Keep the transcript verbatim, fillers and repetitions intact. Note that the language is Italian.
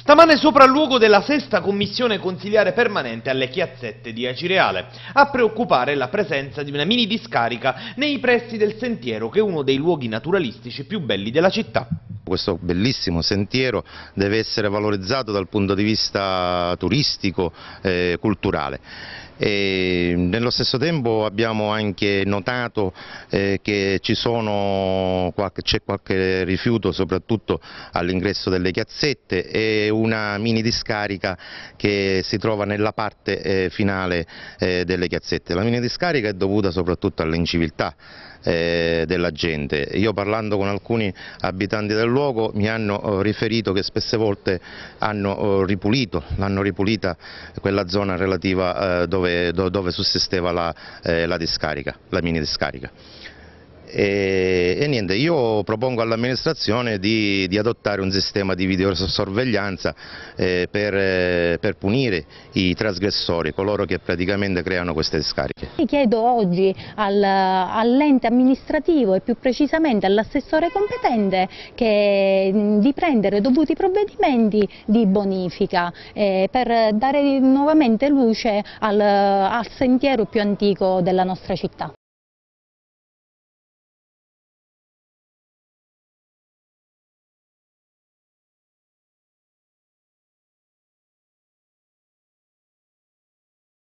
Stamane sopralluogo della sesta commissione consiliare permanente alle Chiazzette di Acireale. A preoccupare la presenza di una mini discarica nei pressi del sentiero, che è uno dei luoghi naturalistici più belli della città. Questo bellissimo sentiero deve essere valorizzato dal punto di vista turistico e culturale. E nello stesso tempo abbiamo anche notato eh, che ci sono qualche, c'è qualche rifiuto soprattutto all'ingresso delle chiazzette e una mini discarica che si trova nella parte eh, finale eh, delle chiazzette. La mini discarica è dovuta soprattutto all'inciviltà eh, della gente. Io, parlando con alcuni abitanti del luogo, mi hanno eh, riferito che spesse volte hanno eh, ripulito, l'hanno ripulita quella zona relativa eh, dove, dove sussisteva la, eh, la discarica, la mini discarica. E, e niente, io propongo all'amministrazione di, di adottare un sistema di videosorveglianza eh, per, eh, per punire i trasgressori, coloro che praticamente creano queste discariche. Chiedo oggi al, all'ente amministrativo e più precisamente all'assessore competente che, di prendere dovuti provvedimenti di bonifica eh, per dare nuovamente luce al, al sentiero più antico della nostra città.